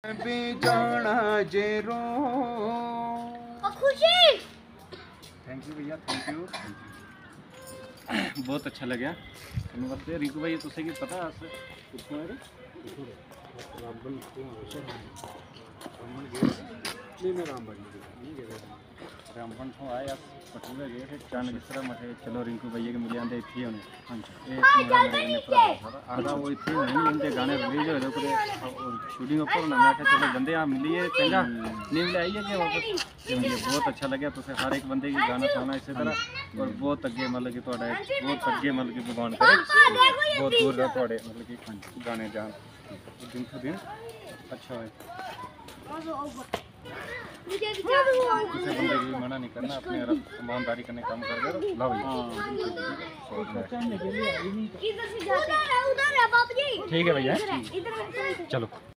भी जाना जेरो। खुशी। थैंक यू भैया, थैंक यू। बहुत अच्छा लगा। धन्यवाद रिंकू भाई। तुझे की पता अस कितने है रामबन को रामबन गए नहीं, मैं रामबन नहीं गया। रामबन तो आए आप पटुआ गए थे चांद किस तरह मठे चलो रिंकू भैया के मिले आंदे इथे होने। हां ये मेरा मेरे भरा आधा वो इथे होने इनके गाने रिलीज होए तो और शूटिंग ऊपर ना मैं चलो बंदे आ मिलिए चंगा नहीं मिले आइए कि वापस। मुझे बहुत अच्छा लगा तुझे हर एक बंदे की गाना सुना इसी तरह और बहुत अगे मतलब कि थोड़ा बहुत अगे मतलब कि भगवान करे बहुत दूर रह थोड़े मतलब कि गाने जान दिन तो दिन अच्छा है। किसी बंदे की मना नहीं करना, अपने ईमानदारी करने काम कर दे लो भाई। ठीक है भैया चलो।